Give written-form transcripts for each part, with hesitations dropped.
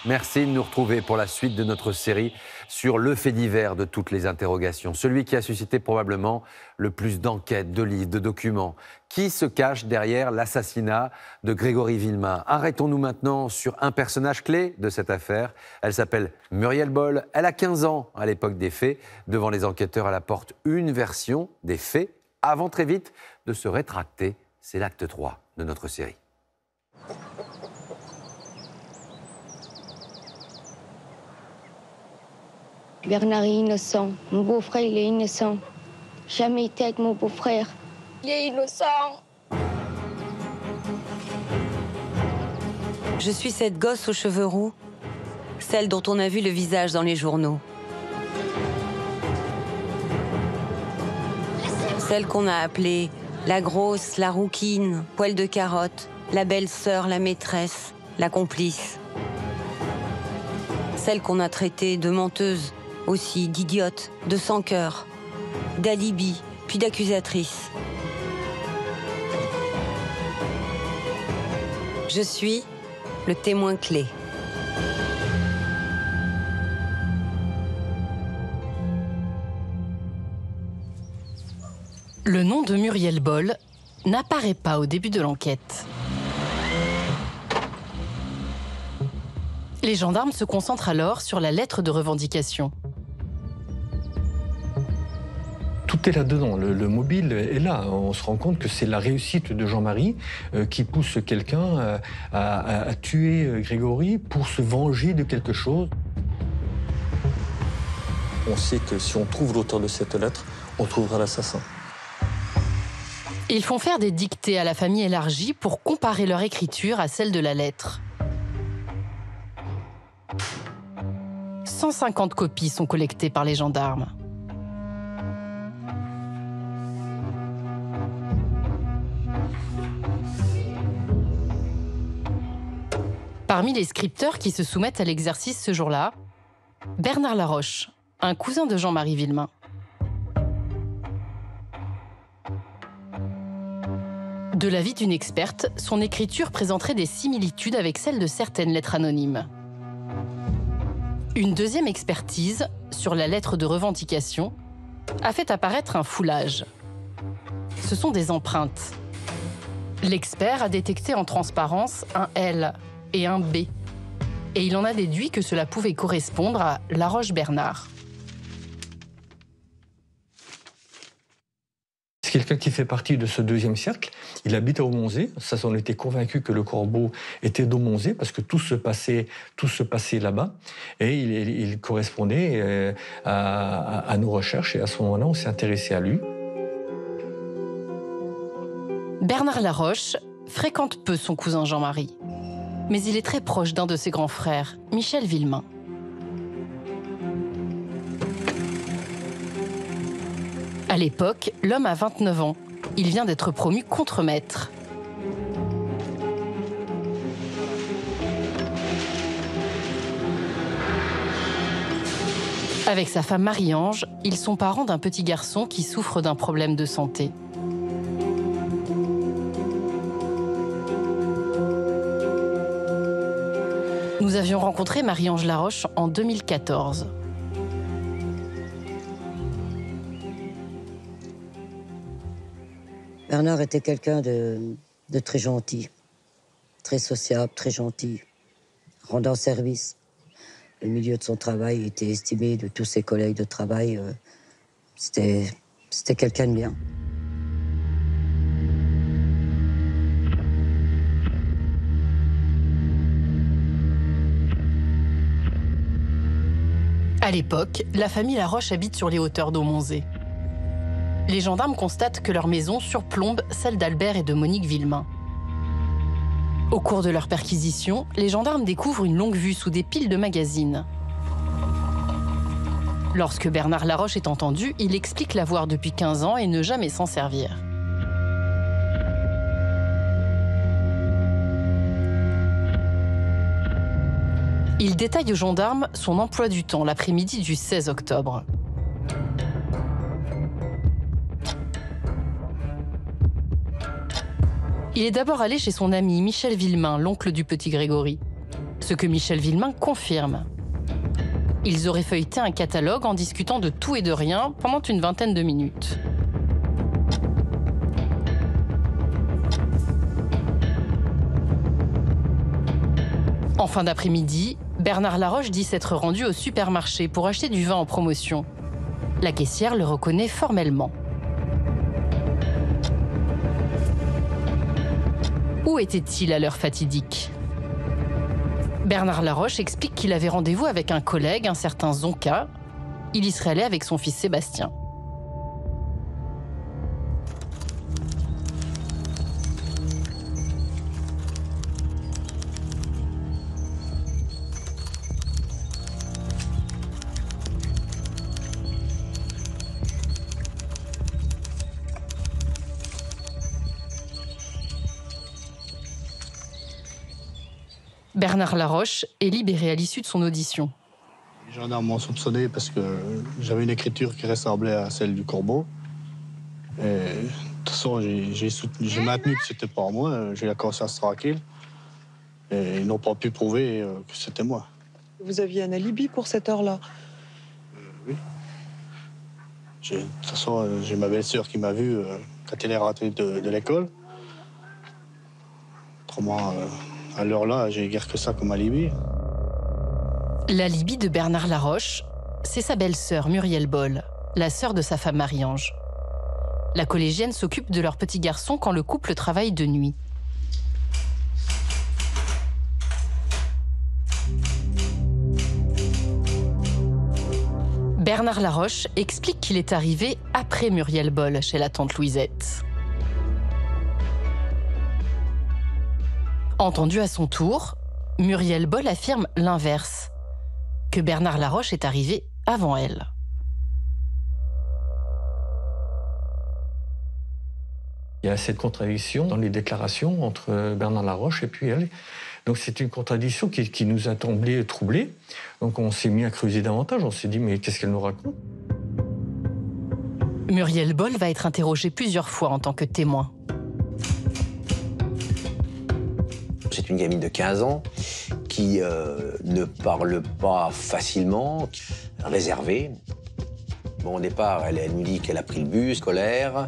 Merci de nous retrouver pour la suite de notre série sur le fait divers de toutes les interrogations. Celui qui a suscité probablement le plus d'enquêtes, de livres, de documents. Qui se cache derrière l'assassinat de Grégory Villemain? Arrêtons-nous maintenant sur un personnage clé de cette affaire. Elle s'appelle Muriel Boll. Elle a 15 ans à l'époque des faits. Devant les enquêteurs, elle apporte une version des faits avant très vite de se rétracter. C'est l'acte 3 de notre série. Bernard est innocent. Mon beau-frère, il est innocent. Jamais été avec mon beau-frère. Il est innocent. Je suis cette gosse aux cheveux roux, celle dont on a vu le visage dans les journaux. Celle qu'on a appelée la grosse, la rouquine, poil de carotte, la belle-sœur, la maîtresse, la complice. Celle qu'on a traitée de menteuse, aussi d'idiote, de sans-cœur, d'alibi, puis d'accusatrice. Je suis le témoin clé. Le nom de Muriel Boll n'apparaît pas au début de l'enquête. Les gendarmes se concentrent alors sur la lettre de revendication. Tout est là-dedans, le mobile est là. On se rend compte que c'est la réussite de Jean-Marie qui pousse quelqu'un à tuer Grégory pour se venger de quelque chose. On sait que si on trouve l'auteur de cette lettre, on trouvera l'assassin. Ils font faire des dictées à la famille élargie pour comparer leur écriture à celle de la lettre. 150 copies sont collectées par les gendarmes. Parmi les scripteurs qui se soumettent à l'exercice ce jour-là, Bernard Laroche, un cousin de Jean-Marie Villemain. De l'avis d'une experte, son écriture présenterait des similitudes avec celle de certaines lettres anonymes. Une deuxième expertise, sur la lettre de revendication, a fait apparaître un foulage. Ce sont des empreintes. L'expert a détecté en transparence un L et un B, et il en a déduit que cela pouvait correspondre à Laroche-Bernard. C'est quelqu'un qui fait partie de ce deuxième cercle. Il habite à Aumonzé. Ça, on était convaincu que le corbeau était d'Aumonzé parce que tout se passait là-bas. Et il correspondait à nos recherches. Et à ce moment-là, on s'est intéressé à lui. Bernard Laroche fréquente peu son cousin Jean-Marie. Mais il est très proche d'un de ses grands frères, Michel Villemain. À l'époque, l'homme a 29 ans. Il vient d'être promu contremaître. Avec sa femme Marie-Ange, ils sont parents d'un petit garçon qui souffre d'un problème de santé. Nous avions rencontré Marie-Ange Laroche en 2014. Bernard était quelqu'un de très gentil, très sociable, très gentil, rendant service. Le milieu de son travail était estimé de tous ses collègues de travail. C'était quelqu'un de bien. À l'époque, la famille Laroche habite sur les hauteurs d'Aumonzé. Les gendarmes constatent que leur maison surplombe celle d'Albert et de Monique Villemain. Au cours de leur perquisition, les gendarmes découvrent une longue vue sous des piles de magazines. Lorsque Bernard Laroche est entendu, il explique l'avoir depuis 15 ans et ne jamais s'en servir. Il détaille aux gendarmes son emploi du temps l'après-midi du 16 octobre. Il est d'abord allé chez son ami Michel Villemain, l'oncle du petit Grégory. Ce que Michel Villemain confirme. Ils auraient feuilleté un catalogue en discutant de tout et de rien pendant une vingtaine de minutes. En fin d'après-midi, Bernard Laroche dit s'être rendu au supermarché pour acheter du vin en promotion. La caissière le reconnaît formellement. Où était-il à l'heure fatidique ? Bernard Laroche explique qu'il avait rendez-vous avec un collègue, un certain Zonka. Il y serait allé avec son fils Sébastien. Bernard Laroche est libéré à l'issue de son audition. Les gendarmes m'ont soupçonné parce que j'avais une écriture qui ressemblait à celle du corbeau. Et, de toute façon, j'ai maintenu que c'était pas moi. J'ai la conscience tranquille. Et ils n'ont pas pu prouver que c'était moi. Vous aviez un alibi pour cette heure-là? Oui. De toute façon, j'ai ma belle-sœur qui m'a vu quand elle est rentrée de l'école. Autrement, à l'heure-là, j'ai guère que ça comme alibi. L'alibi de Bernard Laroche, c'est sa belle-sœur Muriel Boll, la sœur de sa femme Marie-Ange. La collégienne s'occupe de leur petit garçon quand le couple travaille de nuit. Bernard Laroche explique qu'il est arrivé après Muriel Boll chez la tante Louisette. Entendu à son tour, Muriel Boll affirme l'inverse, que Bernard Laroche est arrivé avant elle. Il y a cette contradiction dans les déclarations entre Bernard Laroche et puis elle. Donc c'est une contradiction qui nous a semblé troublée. Donc on s'est mis à creuser davantage, on s'est dit mais qu'est-ce qu'elle nous raconte ? Muriel Boll va être interrogée plusieurs fois en tant que témoin. C'est une gamine de 15 ans qui ne parle pas facilement, réservée. Bon, au départ, elle nous dit qu'elle a pris le bus scolaire.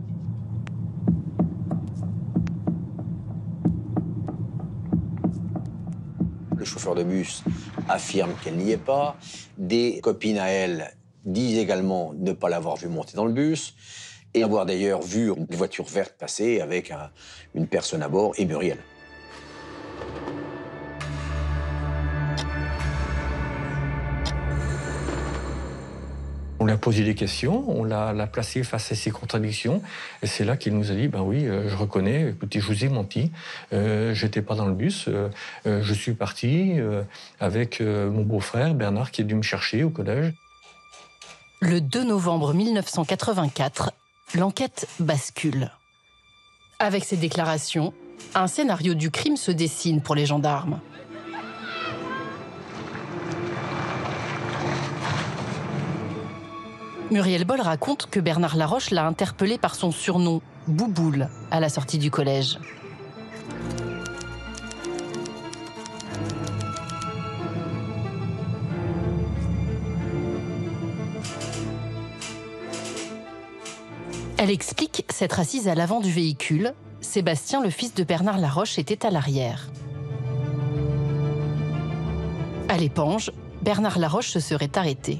Le chauffeur de bus affirme qu'elle n'y est pas. Des copines à elle disent également ne pas l'avoir vue monter dans le bus et avoir d'ailleurs vu une voiture verte passer avec une personne à bord et Muriel. On lui a posé des questions, on l'a placé face à ces contradictions, et c'est là qu'il nous a dit, ben oui, je reconnais, écoutez, je vous ai menti, j'étais pas dans le bus, je suis parti avec mon beau-frère Bernard qui est venu me chercher au collège. Le 2 novembre 1984, l'enquête bascule. Avec ces déclarations, un scénario du crime se dessine pour les gendarmes. Muriel Boll raconte que Bernard Laroche l'a interpellée par son surnom, Bouboule, à la sortie du collège. Elle explique s'être assise à l'avant du véhicule. Sébastien, le fils de Bernard Laroche, était à l'arrière. À l'Épange, Bernard Laroche se serait arrêté.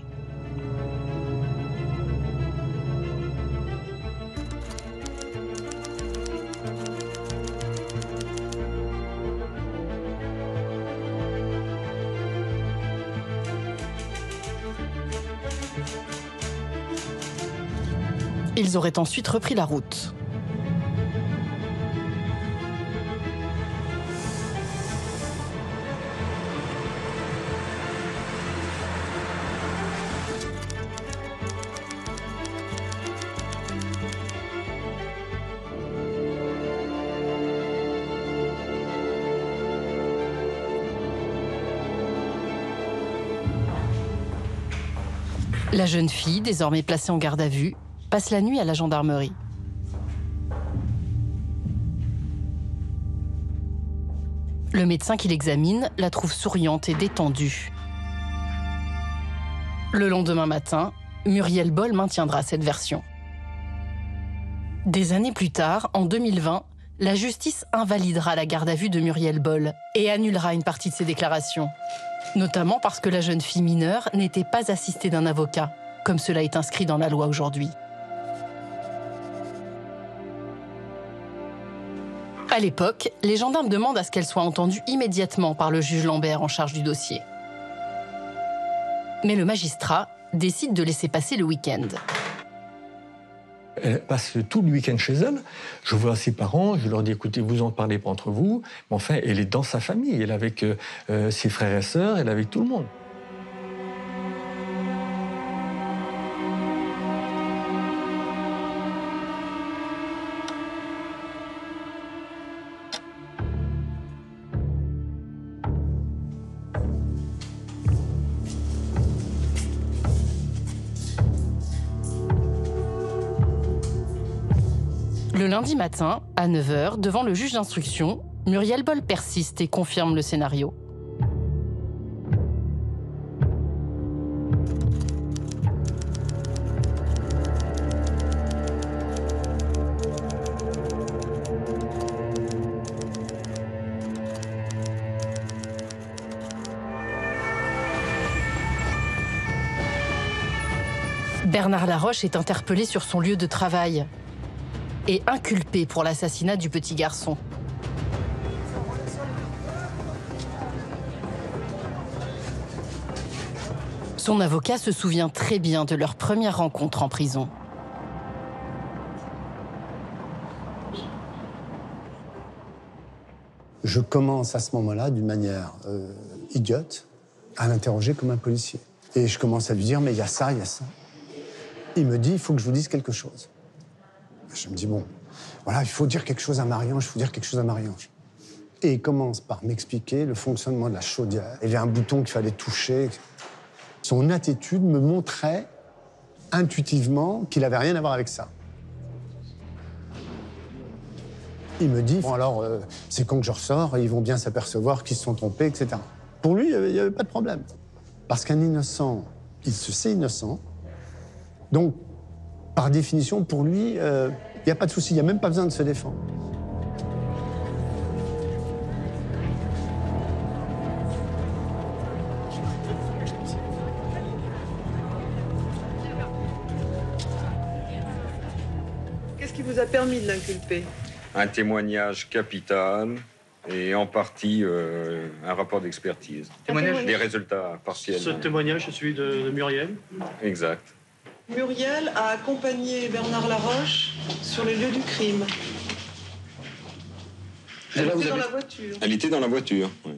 Ils auraient ensuite repris la route. La jeune fille, désormais placée en garde à vue, passe la nuit à la gendarmerie. Le médecin qui l'examine la trouve souriante et détendue. Le lendemain matin, Muriel Boll maintiendra cette version. Des années plus tard, en 2020, la justice invalidera la garde à vue de Muriel Boll et annulera une partie de ses déclarations. Notamment parce que la jeune fille mineure n'était pas assistée d'un avocat, comme cela est inscrit dans la loi aujourd'hui. À l'époque, les gendarmes demandent à ce qu'elle soit entendue immédiatement par le juge Lambert en charge du dossier. Mais le magistrat décide de laisser passer le week-end. Elle passe tout le week-end chez elle. Je vois ses parents, je leur dis, écoutez, vous en parlez pas entre vous. Mais enfin, elle est dans sa famille. Elle est avec ses frères et sœurs, elle est avec tout le monde. Le lundi matin, à 9h, devant le juge d'instruction, Muriel Boll persiste et confirme le scénario. Bernard Laroche est interpellé sur son lieu de travail et inculpé pour l'assassinat du petit garçon. Son avocat se souvient très bien de leur première rencontre en prison. Je commence à ce moment-là, d'une manière idiote, à l'interroger comme un policier. Et je commence à lui dire, mais il y a ça, il y a ça. Il me dit, il faut que je vous dise quelque chose. Je me dis, bon, voilà, il faut dire quelque chose à Marie-Ange, il faut dire quelque chose à Marie-Ange. Et il commence par m'expliquer le fonctionnement de la chaudière. Il y avait un bouton qu'il fallait toucher. Son attitude me montrait intuitivement qu'il n'avait rien à voir avec ça. Il me dit, bon alors, c'est quand que je ressors, et ils vont bien s'apercevoir qu'ils se sont trompés, etc. Pour lui, il n'y avait pas de problème. Parce qu'un innocent, il se sait innocent. Donc, par définition, pour lui, il n'y a pas de souci, il n'y a même pas besoin de se défendre. Qu'est-ce qui vous a permis de l'inculper? Un témoignage capital et en partie un rapport d'expertise. Des résultats partiels. Ce témoignage est celui de Muriel? Exact. Muriel a accompagné Bernard Laroche sur les lieux du crime. Elle était dans la voiture. Elle était dans la voiture, oui.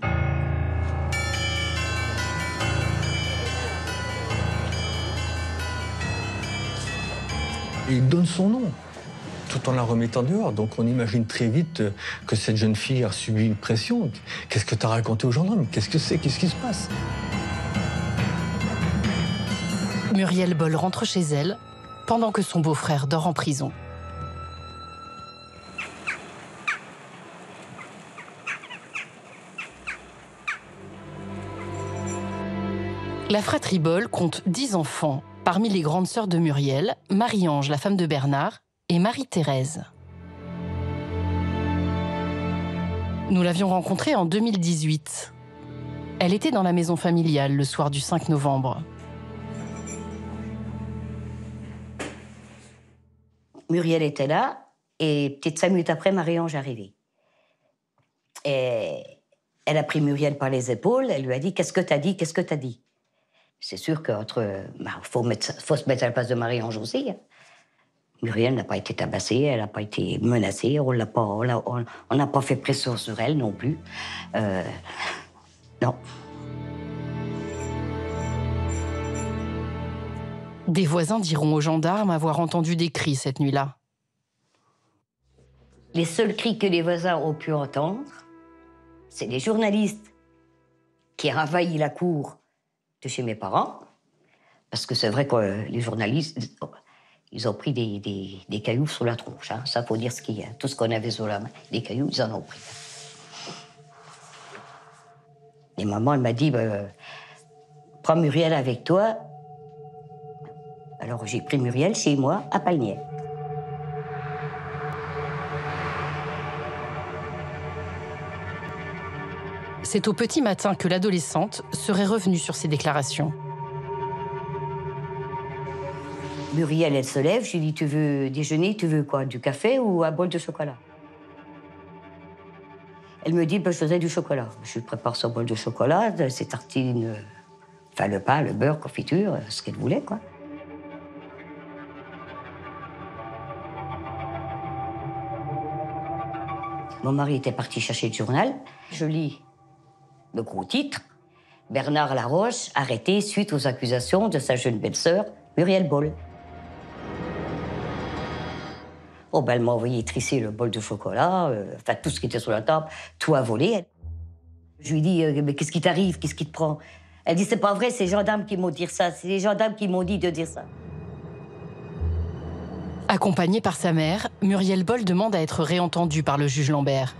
Il donne son nom, tout en la remettant dehors. Donc on imagine très vite que cette jeune fille a subi une pression. Qu'est-ce que tu as raconté aux gendarmes? Qu'est-ce que c'est? Qu'est-ce qui se passe? Muriel Boll rentre chez elle pendant que son beau-frère dort en prison. La fratrie Boll compte 10 enfants, parmi les grandes sœurs de Muriel, Marie-Ange, la femme de Bernard, et Marie-Thérèse. Nous l'avions rencontrée en 2018. Elle était dans la maison familiale le soir du 5 novembre. Muriel était là, et peut-être 5 minutes après, Marie-Ange est arrivée. Et elle a pris Muriel par les épaules, elle lui a dit « Qu'est-ce que t'as dit? Qu'est-ce que t'as dit ?» C'est sûr qu'entre... faut se mettre à la place de Marie-Ange aussi. Hein. Muriel n'a pas été tabassée, elle n'a pas été menacée, on n'a pas fait pression sur elle non plus. Non. Des voisins diront aux gendarmes avoir entendu des cris cette nuit-là. Les seuls cris que les voisins ont pu entendre, c'est les journalistes qui ravaillent la cour de chez mes parents. Parce que c'est vrai que les journalistes, ils ont pris des cailloux sur la tronche. Hein. Ça, faut dire ce qu'il y a. Tout ce qu'on avait sur la main, des cailloux, ils en ont pris. Et maman, elle m'a dit, prends Muriel avec toi. Alors j'ai pris Muriel chez moi, à Palnier. C'est au petit matin que l'adolescente serait revenue sur ses déclarations. Muriel, elle se lève, je lui dis, tu veux déjeuner, tu veux quoi, du café ou un bol de chocolat? Elle me dit, je voudrais du chocolat. Je lui prépare son bol de chocolat, ses tartines, enfin le pain, le beurre, confiture, ce qu'elle voulait, quoi. Mon mari était parti chercher le journal. Je lis le gros titre. Bernard Laroche, arrêté suite aux accusations de sa jeune belle-sœur, Muriel Boll. Oh, elle m'a envoyé trisser le bol de chocolat, enfin tout ce qui était sur la table, tout a volé. Je lui dis, mais qu'est-ce qui t'arrive, qu'est-ce qui te prend? Elle dit, c'est pas vrai, c'est les gendarmes qui m'ont dit ça, c'est les gendarmes qui m'ont dit de dire ça. Accompagnée par sa mère, Muriel Boll demande à être réentendue par le juge Lambert.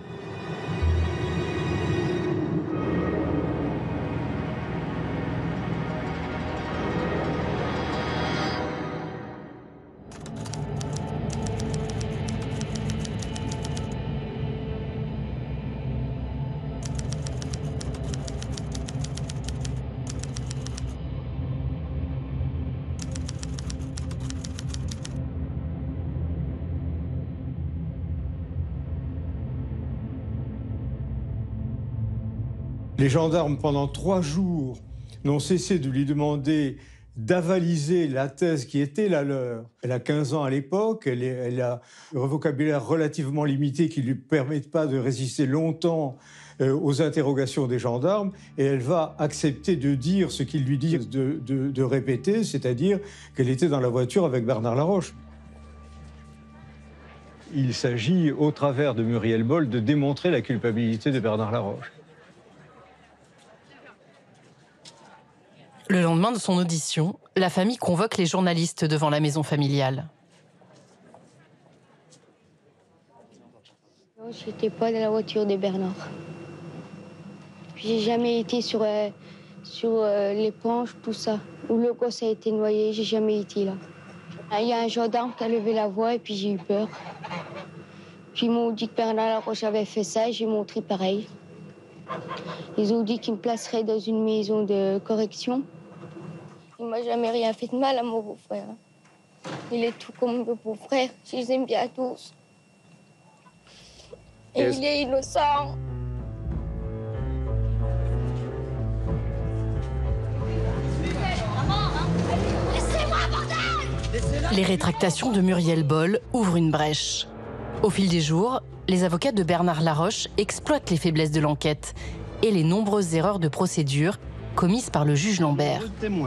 Les gendarmes, pendant 3 jours, n'ont cessé de lui demander d'avaliser la thèse qui était la leur. Elle a 15 ans à l'époque, elle a un vocabulaire relativement limité qui ne lui permet pas de résister longtemps aux interrogations des gendarmes, et elle va accepter de dire ce qu'ils lui disent de répéter, c'est-à-dire qu'elle était dans la voiture avec Bernard Laroche. Il s'agit, au travers de Muriel Boll, de démontrer la culpabilité de Bernard Laroche. Le lendemain de son audition, la famille convoque les journalistes devant la maison familiale. Non, je n'étais pas dans la voiture de Bernard. J'ai jamais été sur l'éponge, tout ça. Où le gosse a été noyé, j'ai jamais été là. Il y a un gendarme qui a levé la voix et puis j'ai eu peur. Puis ils m'ont dit que Bernard Laroche avait fait ça et j'ai montré pareil. Ils ont dit qu'ils me placeraient dans une maison de correction. Il m'a jamais rien fait de mal à mon beau-frère. Il est tout comme mon beau-frère. Je les aime bien tous. Et il est innocent. Les rétractations de Muriel Boll ouvrent une brèche. Au fil des jours, les avocats de Bernard Laroche exploitent les faiblesses de l'enquête et les nombreuses erreurs de procédure commises par le juge Lambert.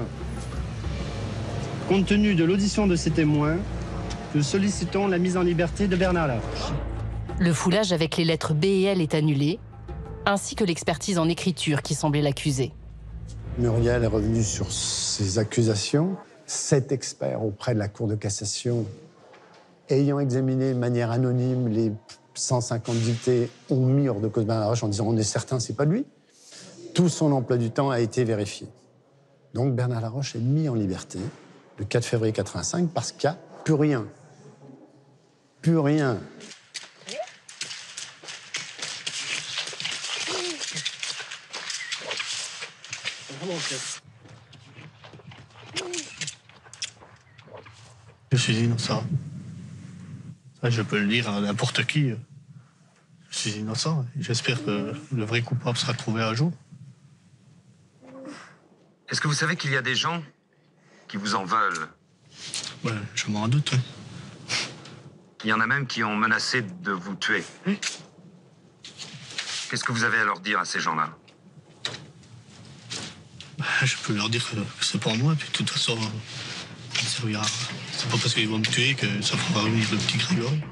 Compte tenu de l'audition de ces témoins, nous sollicitons la mise en liberté de Bernard Laroche. Le foulage avec les lettres B et L est annulé, ainsi que l'expertise en écriture qui semblait l'accuser. Muriel est revenue sur ses accusations. 7 experts auprès de la Cour de cassation, ayant examiné de manière anonyme les 150 dictées, ont mis hors de cause Bernard Laroche en disant on est certain, c'est pas lui. Tout son emploi du temps a été vérifié. Donc Bernard Laroche est mis en liberté le 4 février 85 parce qu'il n'y a plus rien. Plus rien. Je suis innocent. Ça, je peux le dire à n'importe qui. Je suis innocent. J'espère que le vrai coupable sera trouvé un jour. Est-ce que vous savez qu'il y a des gens qui vous en veulent? Ouais, je m'en doute. Il y en a même qui ont menacé de vous tuer. Qu'est-ce que vous avez à leur dire à ces gens-là? Je peux leur dire que c'est pour moi, puis de toute façon, ça servira. C'est pas parce qu'ils vont me tuer que ça fera revenir le petit Grégory.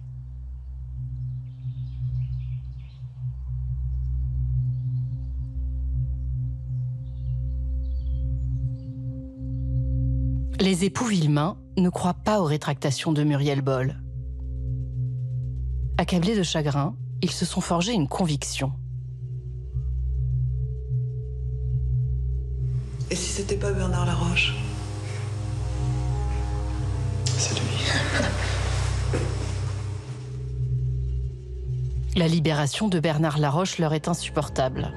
Les époux Villemain ne croient pas aux rétractations de Muriel Boll. Accablés de chagrin, ils se sont forgés une conviction. Et si c'était pas Bernard Laroche? C'est lui. La libération de Bernard Laroche leur est insupportable.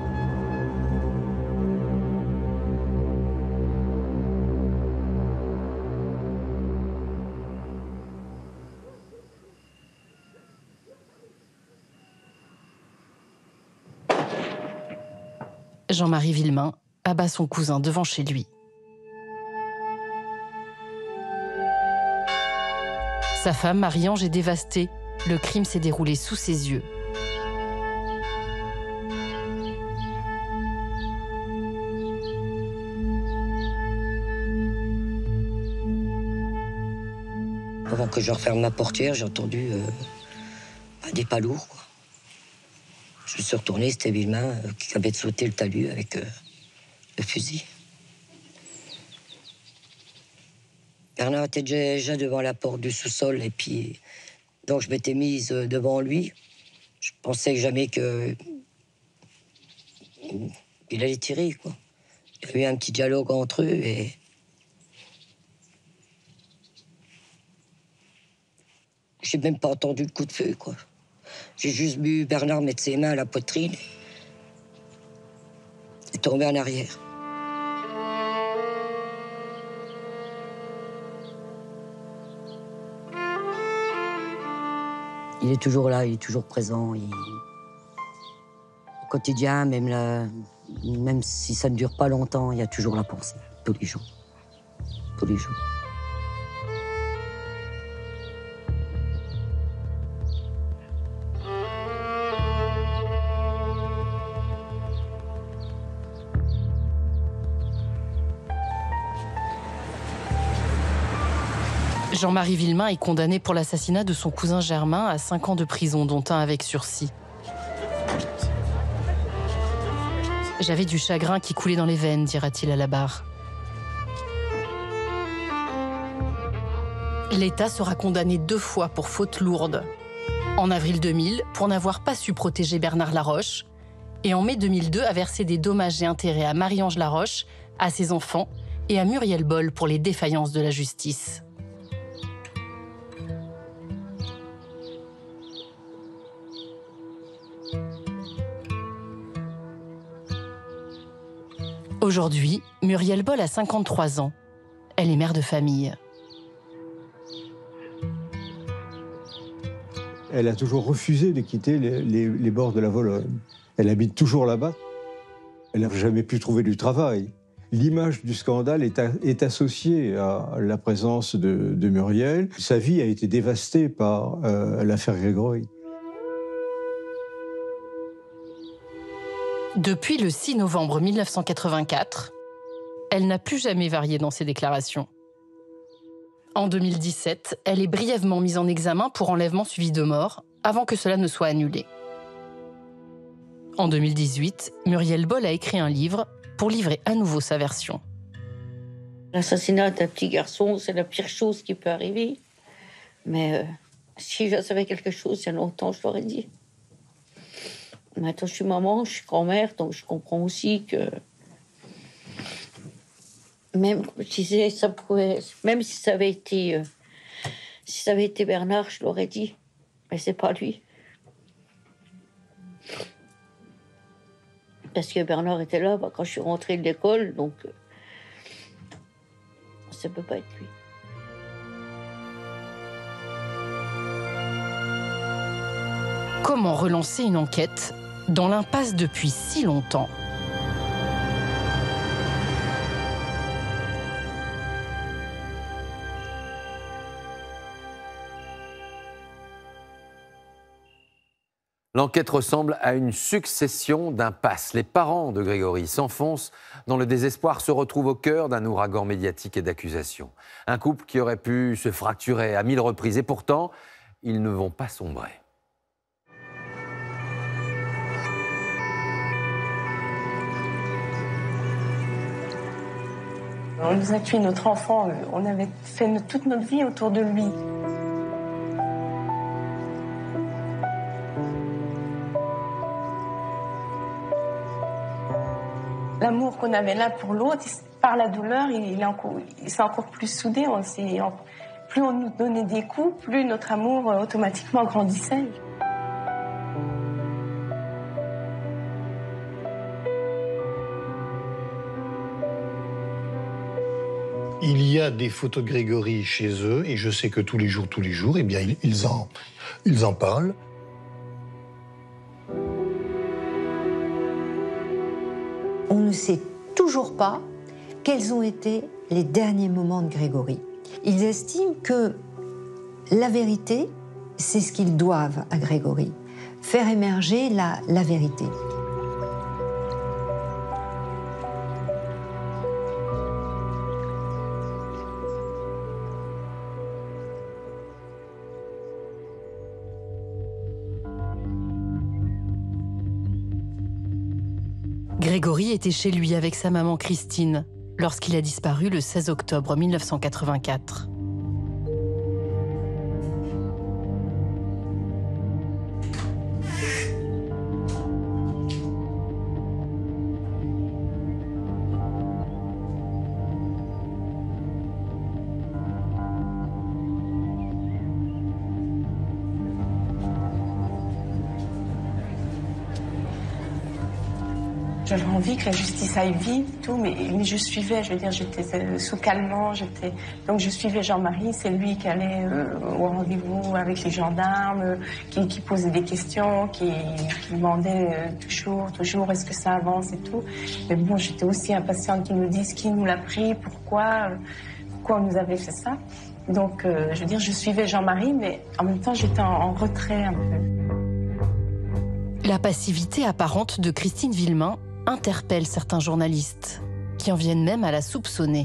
Jean-Marie Villemain abat son cousin devant chez lui. Sa femme, Marie-Ange, est dévastée. Le crime s'est déroulé sous ses yeux. Avant que je referme ma portière, j'ai entendu des pas lourds, quoi. Je me suis retourné, c'était Villemain qui avait sauté le talus avec le fusil. Bernard était déjà devant la porte du sous-sol, et puis donc je m'étais mise devant lui. Je pensais jamais qu'il allait tirer, quoi. Il y a eu un petit dialogue entre eux et j'ai même pas entendu le coup de feu, quoi. J'ai juste vu Bernard mettre ses mains à la poitrine et tomber en arrière. Il est toujours là, il est toujours présent. Au quotidien, même si ça ne dure pas longtemps, il y a toujours la pensée, tous les jours. Tous les jours. Jean-Marie Villemain est condamné pour l'assassinat de son cousin Germain à 5 ans de prison, dont 1 avec sursis. J'avais du chagrin qui coulait dans les veines, dira-t-il à la barre. L'État sera condamné 2 fois pour faute lourde. En avril 2000, pour n'avoir pas su protéger Bernard Laroche, et en mai 2002, à verser des dommages et intérêts à Marie-Ange Laroche, à ses enfants et à Muriel Boll pour les défaillances de la justice. Aujourd'hui, Muriel Boll a 53 ans. Elle est mère de famille. Elle a toujours refusé de quitter les bords de la Vologne. Elle habite toujours là-bas. Elle n'a jamais pu trouver du travail. L'image du scandale est associée à la présence de Muriel. Sa vie a été dévastée par l'affaire Grégory. Depuis le 6 novembre 1984, elle n'a plus jamais varié dans ses déclarations. En 2017, elle est brièvement mise en examen pour enlèvement suivi de mort, avant que cela ne soit annulé. En 2018, Muriel Boll a écrit un livre pour livrer à nouveau sa version. L'assassinat d'un petit garçon, c'est la pire chose qui peut arriver. Mais si je savais quelque chose il y a longtemps, je l'aurais dit. Maintenant, je suis maman, je suis grand-mère, donc je comprends aussi que... Même, comme je disais, ça pouvait... Même si ça avait été Bernard, je l'aurais dit. Mais c'est pas lui. Parce que Bernard était là quand je suis rentrée de l'école, donc... ça peut pas être lui. Comment relancer une enquête dans l'impasse depuis si longtemps ? L'enquête ressemble à une succession d'impasses. Les parents de Grégory s'enfoncent dans le désespoir, se retrouvent au cœur d'un ouragan médiatique et d'accusations. Un couple qui aurait pu se fracturer à 1000 reprises et pourtant, ils ne vont pas sombrer. On nous a tué notre enfant, on avait fait toute notre vie autour de lui. L'amour qu'on avait l'un pour l'autre, par la douleur, il s'est encore plus soudé. Plus on nous donnait des coups, plus notre amour automatiquement grandissait. Il y a des photos de Grégory chez eux, et je sais que tous les jours, eh bien, ils en parlent. On ne sait toujours pas quels ont été les derniers moments de Grégory. Ils estiment que la vérité, c'est ce qu'ils doivent à Grégory. Faire émerger la vérité. Grégory était chez lui avec sa maman Christine lorsqu'il a disparu le 16 octobre 1984. J'avais envie que la justice aille vite, tout, mais je suivais, je veux dire, j'étais sous calmant, donc je suivais Jean-Marie, c'est lui qui allait au rendez-vous avec les gendarmes, qui posait des questions, qui demandait toujours, est-ce que ça avance et tout. Mais bon, j'étais aussi impatiente qu'ils nous disent qui nous l'a pris, pourquoi on nous avait fait ça. Donc, je veux dire, je suivais Jean-Marie, mais en même temps, j'étais en retrait un peu. La passivité apparente de Christine Villemain interpelle certains journalistes, qui en viennent même à la soupçonner.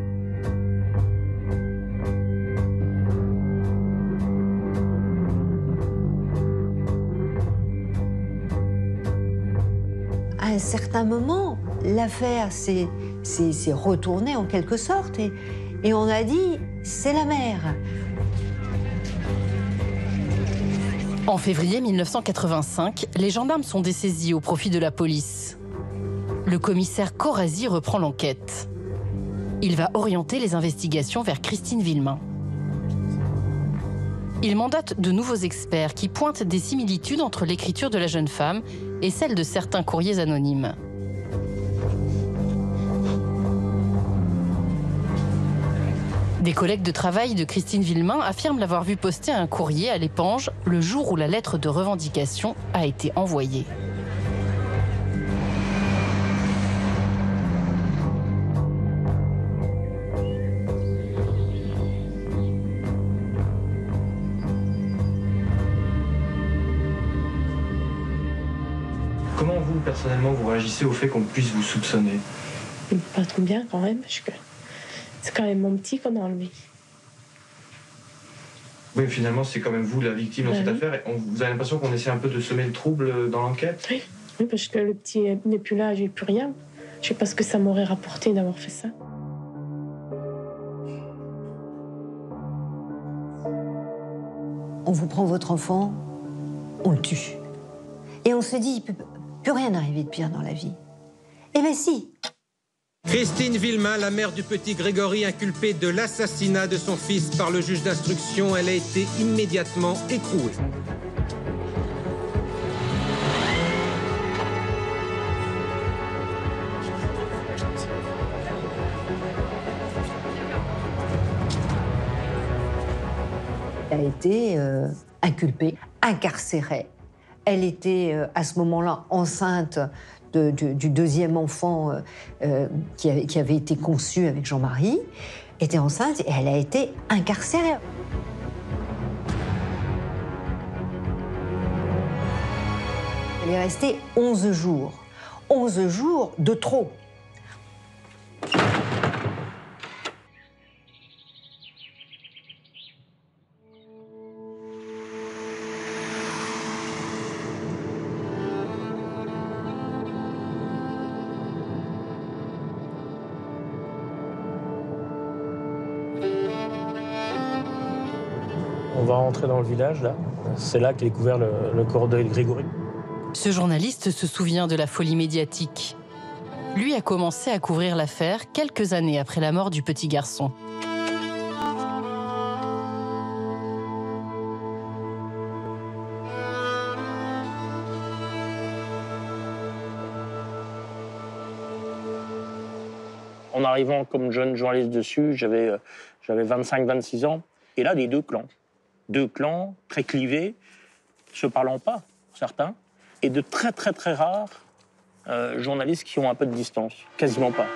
À un certain moment, l'affaire s'est retournée en quelque sorte et on a dit « c'est la mère ». En février 1985, les gendarmes sont dessaisis au profit de la police. Le commissaire Corazi reprend l'enquête. Il va orienter les investigations vers Christine Villemain. Il mandate de nouveaux experts qui pointent des similitudes entre l'écriture de la jeune femme et celle de certains courriers anonymes. Des collègues de travail de Christine Villemain affirment l'avoir vu poster un courrier à l'éponge le jour où la lettre de revendication a été envoyée. Comment vous, personnellement, vous réagissez au fait qu'on puisse vous soupçonner? Pas trop bien quand même, parce que c'est quand même mon petit qu'on a enlevé. Oui, finalement, c'est quand même vous la victime dans cette affaire. Et vous avez l'impression qu'on essaie un peu de semer le trouble dans l'enquête? Oui, parce que le petit n'est plus là, j'ai plus rien. Je sais pas ce que ça m'aurait rapporté d'avoir fait ça. On vous prend votre enfant, on le tue. Et on se dit, il peut plus rien arriver de pire dans la vie. Eh bien si. Christine Villemain, la mère du petit Grégory, inculpée de l'assassinat de son fils par le juge d'instruction, elle a été immédiatement écrouée. Elle a été inculpée, incarcérée. Elle était à ce moment-là enceinte du deuxième enfant qui avait été conçu avec Jean-Marie, était enceinte et elle a été incarcérée. Elle est restée 11 jours. 11 jours de trop. On va rentrer dans le village, là. C'est là qu'est découvert le corps de Grégory. Ce journaliste se souvient de la folie médiatique. lui a commencé à couvrir l'affaire quelques années après la mort du petit garçon. En arrivant comme jeune journaliste dessus, j'avais 25-26 ans. Et là, les deux clans très clivés, se parlant pas, certains, et de très très très rares journalistes qui ont un peu de distance, quasiment pas.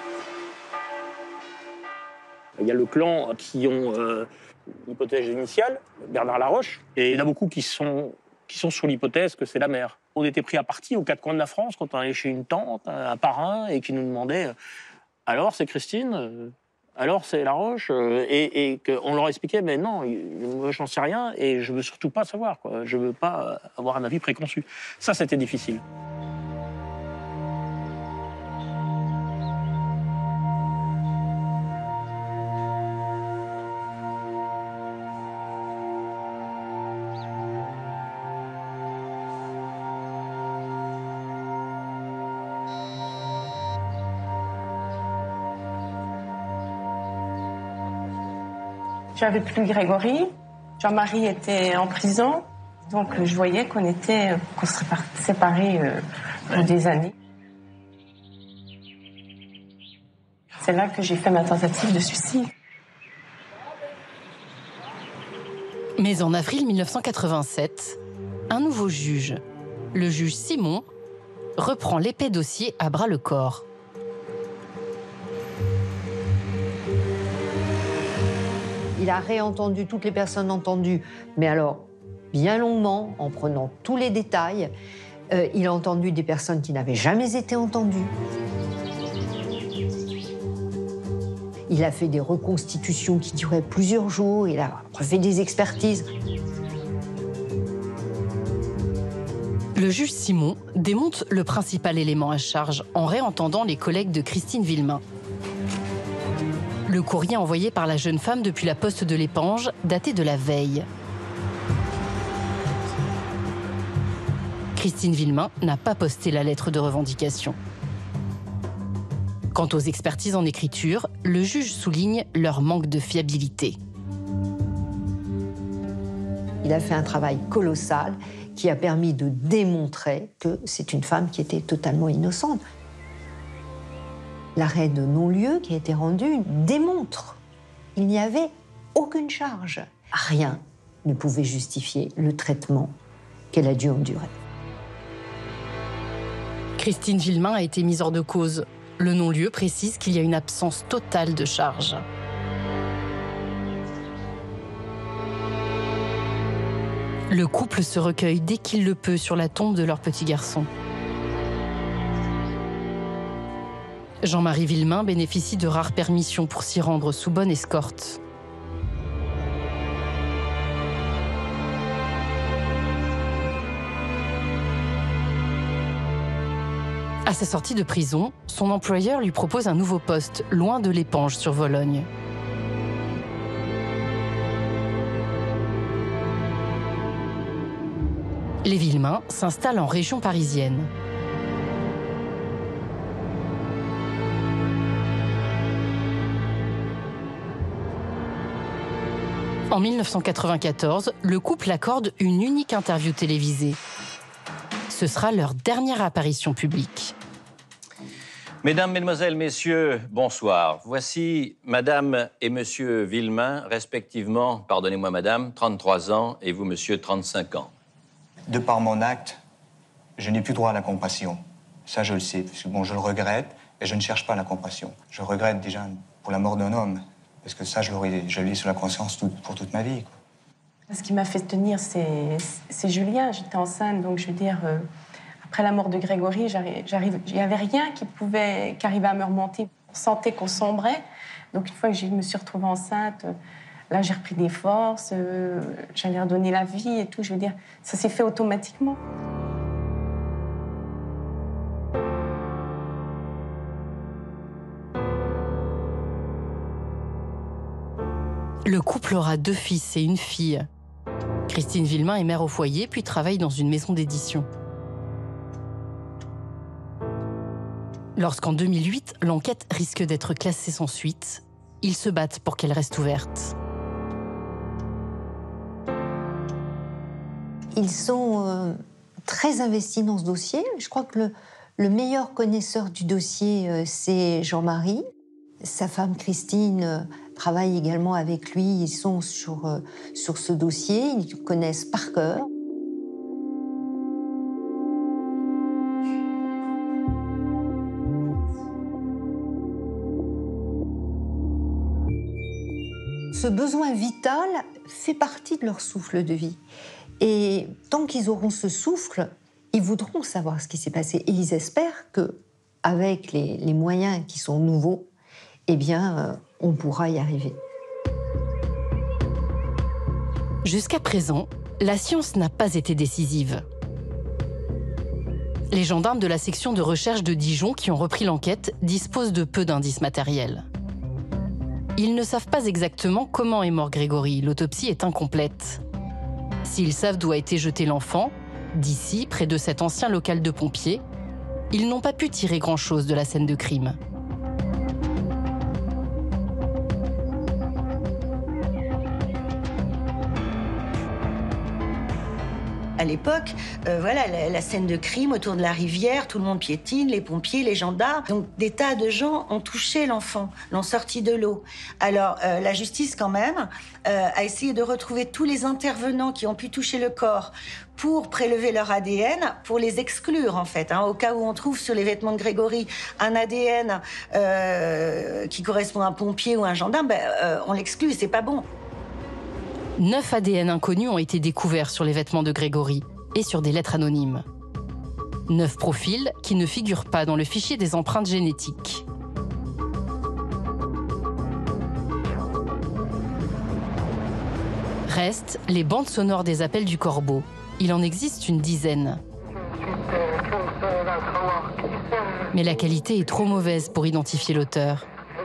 Il y a le clan qui ont l'hypothèse initiale, Bernard Laroche, et il y en a beaucoup qui sont sur l'hypothèse que c'est la mère. On était pris à partie aux quatre coins de la France quand on allait chez une tante, un parrain, et qui nous demandait « Alors, c'est Christine ? Alors, c'est Laroche ?» Et qu'on leur expliquait « Mais non, moi, je n'en sais rien, et je veux surtout pas savoir, quoi. Je veux pas avoir un avis préconçu. » Ça, c'était difficile. J'avais plus Grégory, Jean-Marie était en prison, donc je voyais qu'on serait séparés des années. C'est là que j'ai fait ma tentative de suicide. Mais en avril 1987, un nouveau juge, le juge Simon, reprend l'épais dossier à bras-le-corps. Il a réentendu toutes les personnes entendues, mais alors bien longuement, en prenant tous les détails. Il a entendu des personnes qui n'avaient jamais été entendues. Il a fait des reconstitutions qui duraient plusieurs jours, il a refait des expertises. Le juge Simon démonte le principal élément à charge en réentendant les collègues de Christine Villemain. Le courrier envoyé par la jeune femme depuis la poste de l'Épange datait de la veille. Christine Villemain n'a pas posté la lettre de revendication. Quant aux expertises en écriture, le juge souligne leur manque de fiabilité. Il a fait un travail colossal qui a permis de démontrer que c'est une femme qui était totalement innocente. L'arrêt de non-lieu qui a été rendu démontre qu'il n'y avait aucune charge. Rien ne pouvait justifier le traitement qu'elle a dû endurer. Christine Villemain a été mise hors de cause. Le non-lieu précise qu'il y a une absence totale de charge. Le couple se recueille dès qu'il le peut sur la tombe de leur petit garçon. Jean-Marie Villemain bénéficie de rares permissions pour s'y rendre sous bonne escorte. À sa sortie de prison, son employeur lui propose un nouveau poste, loin de l'Épange sur Vologne. Les Villemain s'installent en région parisienne. En 1994, le couple accorde une unique interview télévisée. Ce sera leur dernière apparition publique. Mesdames, Mesdemoiselles, Messieurs, bonsoir. Voici Madame et Monsieur Villemain, respectivement, pardonnez-moi Madame, 33 ans et vous, Monsieur, 35 ans. De par mon acte, je n'ai plus droit à la compassion. Ça, je le sais, parce que bon, je le regrette et je ne cherche pas la compassion. Je regrette déjà pour la mort d'un homme, parce que ça, je l'ai sur la conscience pour toute ma vie, quoi. Ce qui m'a fait tenir, c'est Julien. J'étais enceinte, donc je veux dire, après la mort de Grégory, il n'y avait rien qui arrivait à me remonter. On sentait qu'on sombrait. Donc une fois que je me suis retrouvée enceinte, là j'ai repris des forces, j'allais redonner la vie et tout. Je veux dire, ça s'est fait automatiquement. Le couple aura 2 fils et une fille. Christine Villemain est mère au foyer, puis travaille dans une maison d'édition. Lorsqu'en 2008, l'enquête risque d'être classée sans suite, ils se battent pour qu'elle reste ouverte. Ils sont très investis dans ce dossier. Je crois que le meilleur connaisseur du dossier, c'est Jean-Marie. Sa femme Christine travaille également avec lui. Ils sont sur ce dossier, ils connaissent par cœur. Ce besoin vital fait partie de leur souffle de vie. Et tant qu'ils auront ce souffle, ils voudront savoir ce qui s'est passé. Et ils espèrent qu'avec les moyens qui sont nouveaux, eh bien, on pourra y arriver. Jusqu'à présent, la science n'a pas été décisive. Les gendarmes de la section de recherche de Dijon qui ont repris l'enquête disposent de peu d'indices matériels. Ils ne savent pas exactement comment est mort Grégory, l'autopsie est incomplète. S'ils savent d'où a été jeté l'enfant, d'ici, près de cet ancien local de pompiers, ils n'ont pas pu tirer grand-chose de la scène de crime. À l'époque, voilà, la scène de crime autour de la rivière, tout le monde piétine, les pompiers, les gendarmes. Donc des tas de gens ont touché l'enfant, l'ont sorti de l'eau. Alors la justice quand même a essayé de retrouver tous les intervenants qui ont pu toucher le corps pour prélever leur ADN, pour les exclure en fait. Au cas où on trouve sur les vêtements de Grégory un ADN qui correspond à un pompier ou à un gendarme, on l'exclut, c'est pas bon. 9 ADN inconnus ont été découverts sur les vêtements de Grégory et sur des lettres anonymes. 9 profils qui ne figurent pas dans le fichier des empreintes génétiques. Restent les bandes sonores des appels du corbeau. Il en existe une dizaine. Mais la qualité est trop mauvaise pour identifier l'auteur.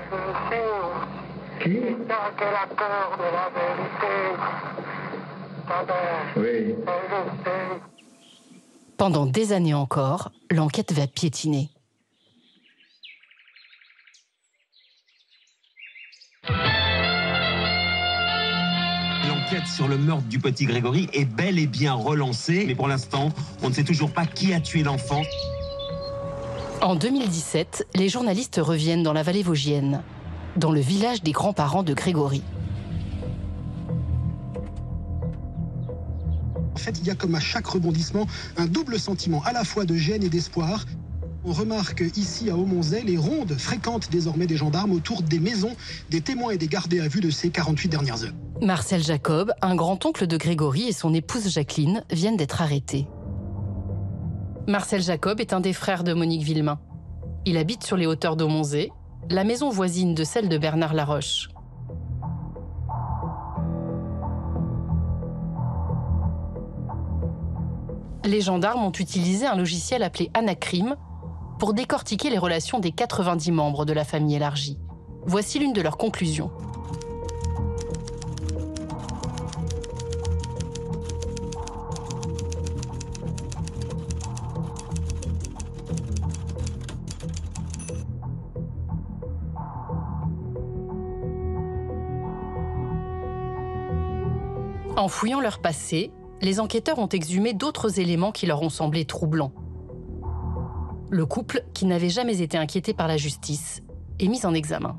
Oui. Pendant des années encore, l'enquête va piétiner. L'enquête sur le meurtre du petit Grégory est bel et bien relancée, mais pour l'instant, on ne sait toujours pas qui a tué l'enfant. En 2017, les journalistes reviennent dans la vallée vosgienne, dans le village des grands-parents de Grégory. En fait, il y a comme à chaque rebondissement un double sentiment, à la fois de gêne et d'espoir. On remarque ici à Aumonzey, les rondes fréquentes désormais des gendarmes autour des maisons des témoins et des gardés à vue de ces 48 dernières heures. Marcel Jacob, un grand-oncle de Grégory, et son épouse Jacqueline viennent d'être arrêtés. Marcel Jacob est un des frères de Monique Villemain. Il habite sur les hauteurs d'Aumonzey, la maison voisine de celle de Bernard Laroche. Les gendarmes ont utilisé un logiciel appelé Anacrime pour décortiquer les relations des 90 membres de la famille élargie. Voici l'une de leurs conclusions. En fouillant leur passé, les enquêteurs ont exhumé d'autres éléments qui leur ont semblé troublants. Le couple, qui n'avait jamais été inquiété par la justice, est mis en examen.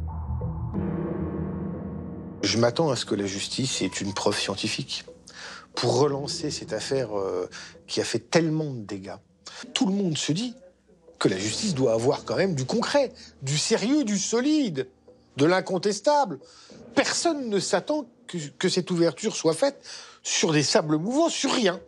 Je m'attends à ce que la justice ait une preuve scientifique pour relancer cette affaire qui a fait tellement de dégâts. Tout le monde se dit que la justice doit avoir quand même du concret, du sérieux, du solide, de l'incontestable. Personne ne s'attend que cette ouverture soit faite sur des sables mouvants, sur rien.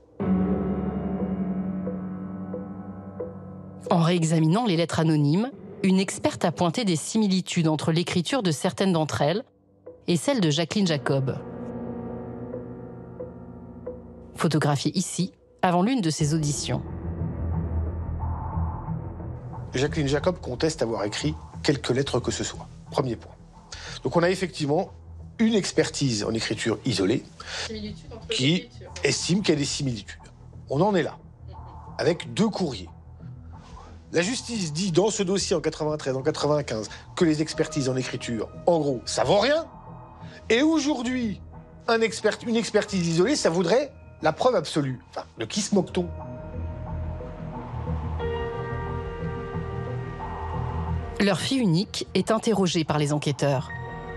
En réexaminant les lettres anonymes, une experte a pointé des similitudes entre l'écriture de certaines d'entre elles et celle de Jacqueline Jacob. Photographiée ici, avant l'une de ses auditions. Jacqueline Jacob conteste avoir écrit quelque lettre que ce soit. Premier point. Donc on a effectivement une expertise en écriture isolée qui estime qu'il y a des similitudes. On en est là, avec 2 courriers. La justice dit dans ce dossier en 93, en 95, que les expertises en écriture, en gros, ça vaut rien. Et aujourd'hui, une expertise isolée, ça voudrait la preuve absolue. Enfin, de qui se moque-t-on? Leur fille unique est interrogée par les enquêteurs.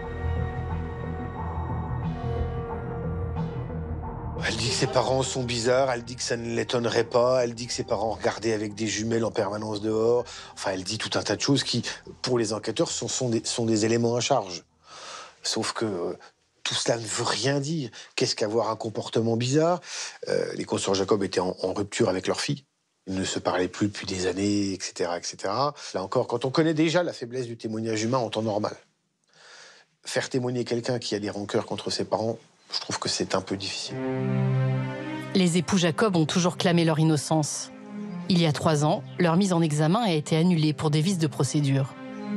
Elle dit que ses parents sont bizarres, elle dit que ça ne l'étonnerait pas, elle dit que ses parents regardaient avec des jumelles en permanence dehors. Enfin, elle dit tout un tas de choses qui, pour les enquêteurs, sont des éléments à charge. Sauf que tout cela ne veut rien dire. Qu'est-ce qu'avoir un comportement bizarre? Les consorts Jacob étaient en rupture avec leur fille. Ils ne se parlaient plus depuis des années, etc., etc. Là encore, quand on connaît déjà la faiblesse du témoignage humain en temps normal, faire témoigner quelqu'un qui a des rancœurs contre ses parents, je trouve que c'est un peu difficile. Les époux Jacob ont toujours clamé leur innocence. Il y a 3 ans, leur mise en examen a été annulée pour des vices de procédure.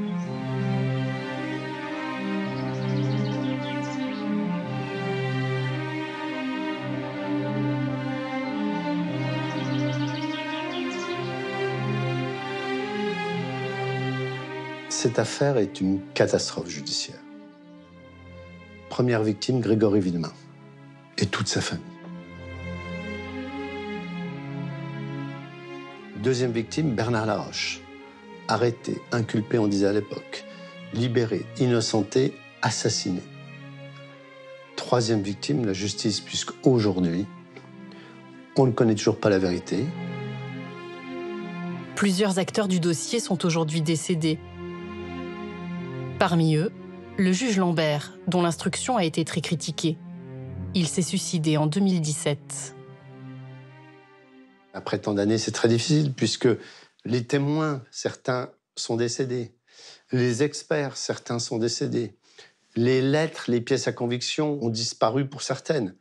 Cette affaire est une catastrophe judiciaire. Première victime, Grégory Villemain et toute sa famille. Deuxième victime, Bernard Laroche. Arrêté, inculpé, on disait à l'époque. Libéré, innocenté, assassiné. Troisième victime, la justice, puisqu'aujourd'hui, on ne connaît toujours pas la vérité. Plusieurs acteurs du dossier sont aujourd'hui décédés. Parmi eux, le juge Lambert, dont l'instruction a été très critiquée. Il s'est suicidé en 2017. Après tant d'années, c'est très difficile, puisque les témoins, certains sont décédés. Les experts, certains sont décédés. Les lettres, les pièces à conviction ont disparu pour certaines.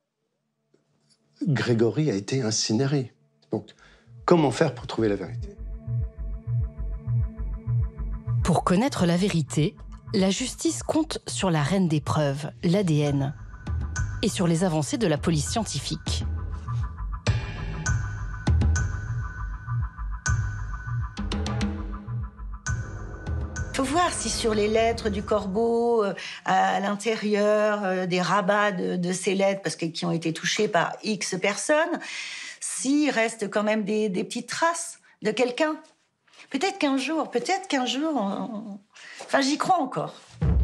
Grégory a été incinéré. Donc, comment faire pour trouver la vérité? Pour connaître la vérité, la justice compte sur la reine des preuves, l'ADN, et sur les avancées de la police scientifique. Il faut voir si sur les lettres du corbeau, à l'intérieur des rabats de ces lettres, parce qui ont été touchées par X personnes, s'il reste quand même des petites traces de quelqu'un. Peut-être qu'un jour, Enfin, j'y crois encore.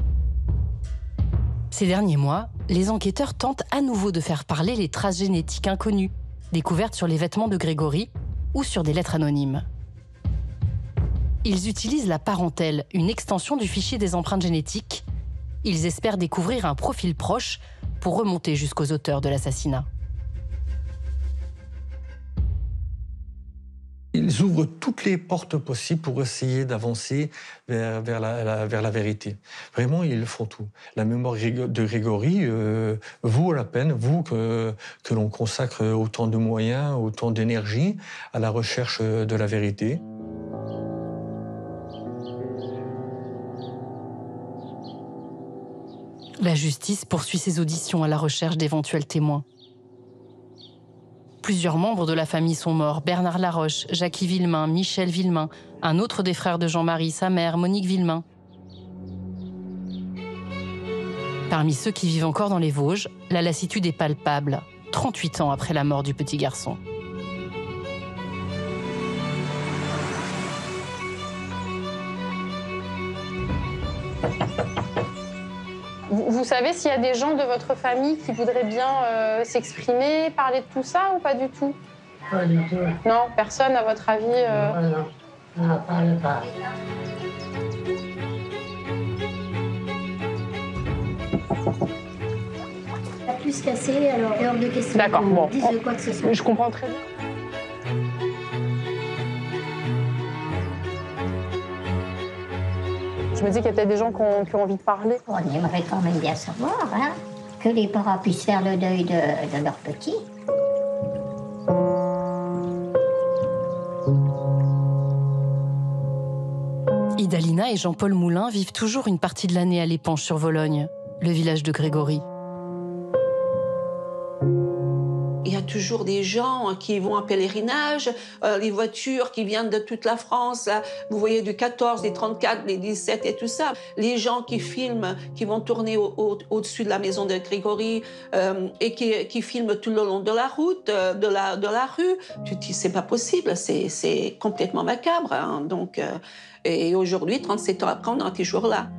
Ces derniers mois, les enquêteurs tentent à nouveau de faire parler les traces génétiques inconnues, découvertes sur les vêtements de Grégory ou sur des lettres anonymes. Ils utilisent la parentèle, une extension du fichier des empreintes génétiques. Ils espèrent découvrir un profil proche pour remonter jusqu'aux auteurs de l'assassinat. Ils ouvrent toutes les portes possibles pour essayer d'avancer vers la vérité. Vraiment, ils font tout. La mémoire de Grégory vaut la peine, que l'on consacre autant de moyens, autant d'énergie à la recherche de la vérité. La justice poursuit ses auditions à la recherche d'éventuels témoins. Plusieurs membres de la famille sont morts. Bernard Laroche, Jackie Villemain, Michel Villemain, un autre des frères de Jean-Marie, sa mère, Monique Villemain. Parmi ceux qui vivent encore dans les Vosges, la lassitude est palpable, 38 ans après la mort du petit garçon. Vous savez s'il y a des gens de votre famille qui voudraient bien s'exprimer, parler de tout ça ou pas du tout? Pas du tout. Non, personne à votre avis Non, on parle pas. La puce cassée, alors hors de question. D'accord, bon. Disent quoi que ce soit. Je comprends très bien. Je me dis qu'il y a peut-être des gens qui ont envie de parler. On aimerait quand même bien savoir, hein, que les parents puissent faire le deuil de leur petit. Idalina et Jean-Paul Moulin vivent toujours une partie de l'année à l'Épanche sur Vologne, le village de Grégory. Il y a toujours des gens qui vont en pèlerinage, les voitures qui viennent de toute la France, là, vous voyez du 14, des 34, des 17 et tout ça. Les gens qui filment, qui vont tourner au-dessus de la maison de Grégory et qui filment tout le long de la route, de la rue. Tu te dis, c'est pas possible, c'est complètement macabre. Hein. Donc, et aujourd'hui, 37 ans après, on est toujours là.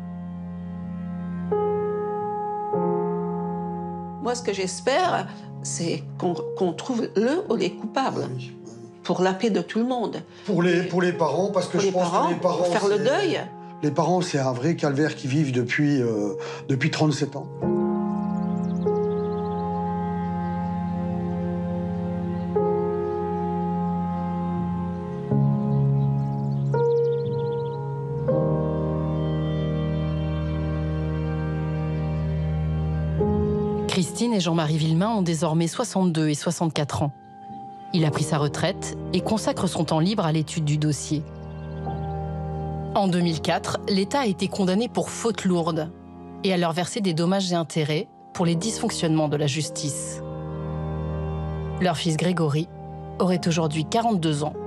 Moi, ce que j'espère, c'est qu'on trouve le ou les coupables. Oui. Pour la paix de tout le monde. Pour les parents, parce que pour je pense que les parents... Pour faire le deuil. Les parents, c'est un vrai calvaire qu'ils vivent depuis 37 ans. Christine et Jean-Marie Villemain ont désormais 62 et 64 ans. Il a pris sa retraite et consacre son temps libre à l'étude du dossier. En 2004, l'État a été condamné pour faute lourde et a leur versé des dommages et intérêts pour les dysfonctionnements de la justice. Leur fils Grégory aurait aujourd'hui 42 ans.